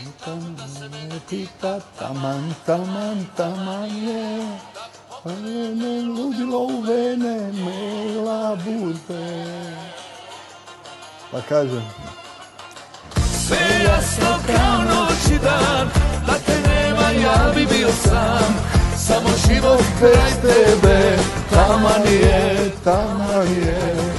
Taman, taman, taman je, ludilo u vene, mela bude. Pa kažem. Sve jasno kao noć i dan, da te nema ja bi bio sam. Samo život kraj tebe, taman je, taman je.